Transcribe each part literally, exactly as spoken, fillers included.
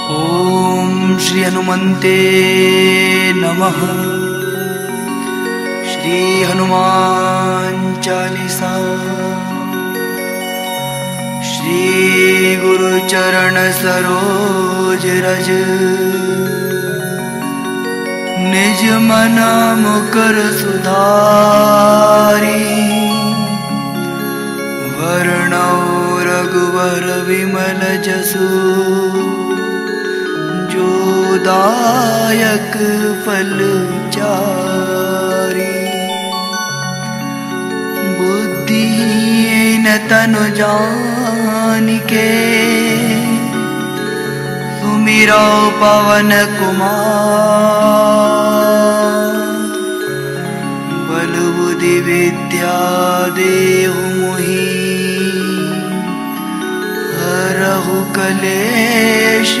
ओम श्री हनुमन्ते नमः। श्री हनुमान चालीसा। श्री गुरु चरण सरोज रज, निज मन मुकर सुधारी। वर्णौ रघुवर विमल जसु, जो दायक फल चारि। बुद्धिहीन तनु जानिके, सुमिरौ पवन कुमार। बल बुद्धि विद्या देहु मोहि, हरहु कलेश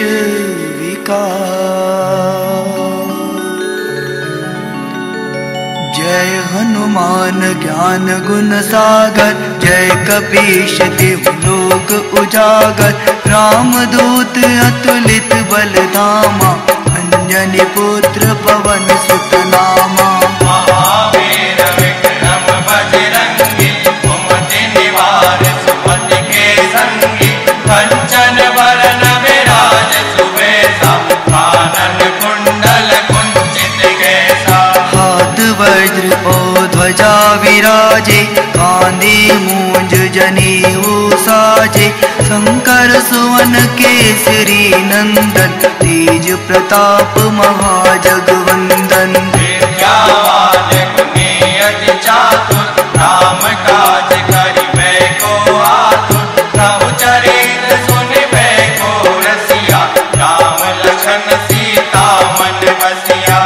जय हनुमान ज्ञान गुण सागर, जय कपीश तिहु लोक उजागर। रामदूत अतुलित बल धामा, अंजनी पुत्र पवन सुत नामा। महावीर विक्रम बजरंगी, कुमति निवार सुमति के संगी। कंचन वरण विराज सुबेसा, कानन कुंडल कुंचित केसा। हाथ वज्र और ध्वजा विराजे, कांधे मूंज जनेऊ साजे। शंकर सुवन केसरी नंदन, तेज प्रताप महाजगवंदन। विद्यावान गुणी अति चातुर, राम काज करिबे को आतुर। प्रभु चरित्र सुनिबे को रसिया, राम लखन सीता मन बसिया।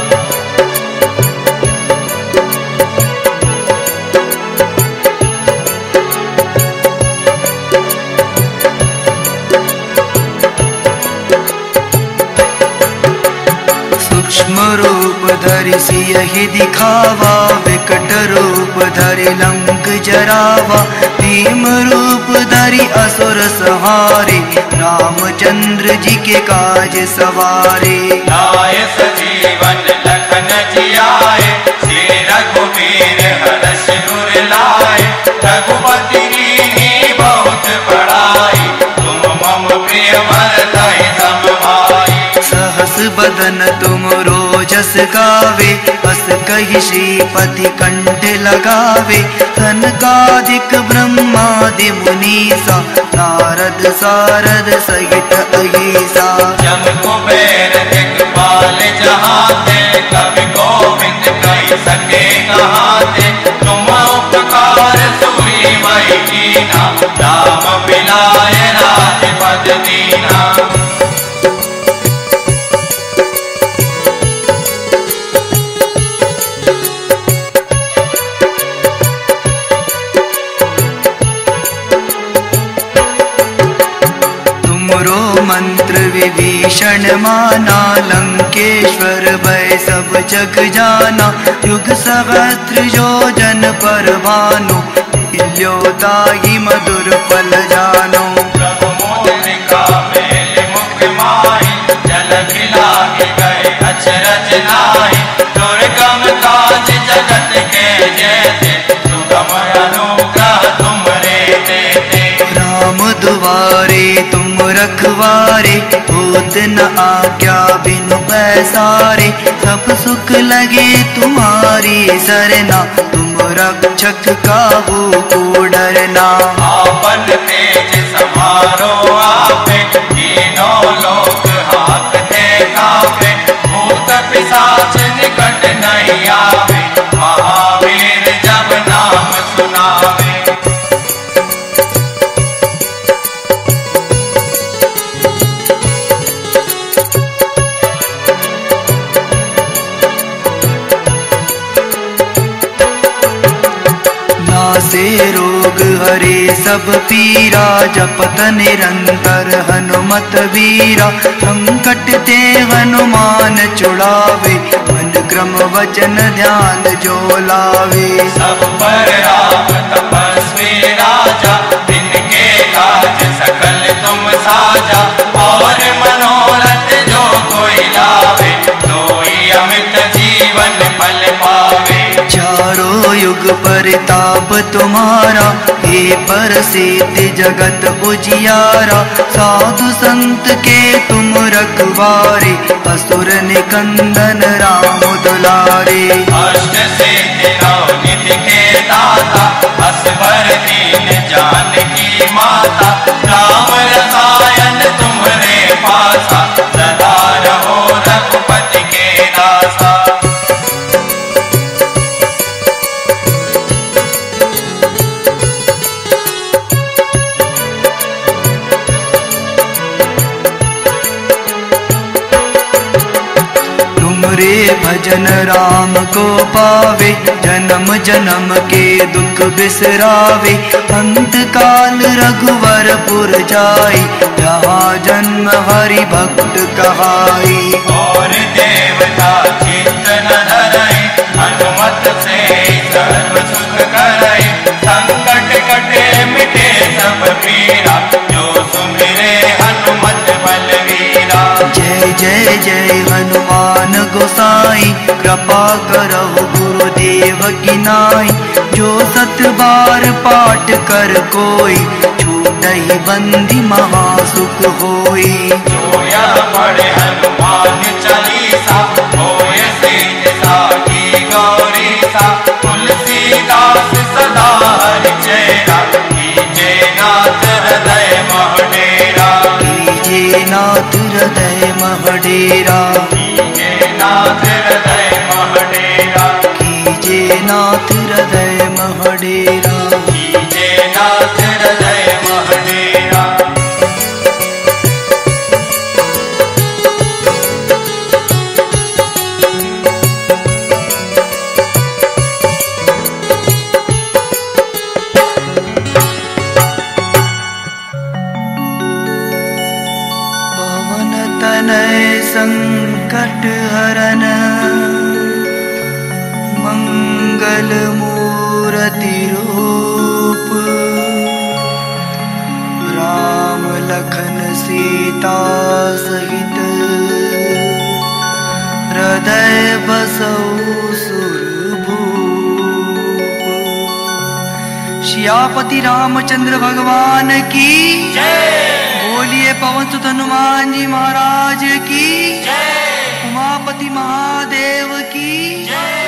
सूक्ष्म रूप धरि सियहि दिखावा, विकट रूप धरि लंक जरावा। भीम रूप धरि असुर संहारे, रामचंद्र जी के काज सवारे। लाए सजीवन लखन जियाए, श्री रघुवीर हरष उर लाए। रघुपति कीन्ही बहुत बड़ाई, तुम मम प्रिय भरतहि सम भाई। सहस बदन तुम रोजस गावे, बस कहि श्रीपति कंठ लगावे। सनकादिक ब्रह्मादि मुनीसा, नारद सारद सहित अहिसा। जम कुबेर दिक्पाल जहाते, कवि गोविंद कहि सके कहाते। तुम उपकार सुरी महि कीन्हा, राम मिलाए राजपद दीन्हा। मंत्र विभीषण माना, लंकेश्वर भय सब जग जाना। युग सहस्त्र योजन पर भानु, हिल्यो ताहि मधुर फल जानो। प्रभु मुद्रिका मेल मुख माहि, जल खिलाहि गए अचरज नाहि। दुर्गम काज जगत के जेते, सुगम अनुग्रह तुमरे देते। राम दुआरे तुम रखवारे, होत न आज्ञा बिनु पैसारे। सब सुख लगे तुम्हारी सरना, तुम रक्षक काहू को डरना। आपन तेज समारो आपे, तीनों लोक हांकते कांपे। भूत पिशाच निकट नहीं आवे, महावीर जब नाम सुनावे। से रोग हरे सब पीरा, जपत निरंतर हनुमत वीरा। संकट ते हनुमान छुड़ावे, मन क्रम वचन ध्यान जो लावे। सब पर राम तपस्वी राजा, इनके काज सकल तुम साजा। और मनोरथ तुम्हारा, हे प्रसिद्ध जगत उजियारा। साधु संत के तुम रखवारे, असुर निकंदन राम दुलारे। अष्ट सिद्धि नौ निधि के दाता, असवर दीन जानकी माता। राम रसायन तुम्हारे पासा, सदा रहो रघुपति के दासा। तुमरे भजन राम को पावे, जन्म जन्म के दुख बिसरावे। अंत काल रघुवरपुर जाई, जहाँ जन्म हरि भक्त कहाई। और देवता चित्त न धरई, हनुमत से सर्व सुख करई। संकट कटे मिटे सब पीरा, जो सुमिरे हनुमत बलवीरा। जय जय जय हनुमान गोसाई, कृपा करहु गुरुदेव की नाई। जो सत बार पाठ कर कोई, छूटहि बंदी महासुख होई। जो यह पढ़े हनुमान चालीसा, होय सिद्धि साखी गौरीसा। तुलसीदास सदा हरि चेरा, कीजे नाथ हृदय मह डेरा। कीजे नाथ हृदय मह डेरा। कीजे नाथ हृदय मह डेरा। कीजे नाथ हृदय मह डेरा। कीजे नाथ हृदय मह डेरा। पवन तनय संकट हरन, मंगल मूर्ति रूप। राम लखन सीता सहित, हृदय बसऊ सुरभूप। श्यापति रामचंद्र भगवान की जय। बोलिए पवन सुत हनुमान जी महाराज की जय। उमापति महादेव की जय।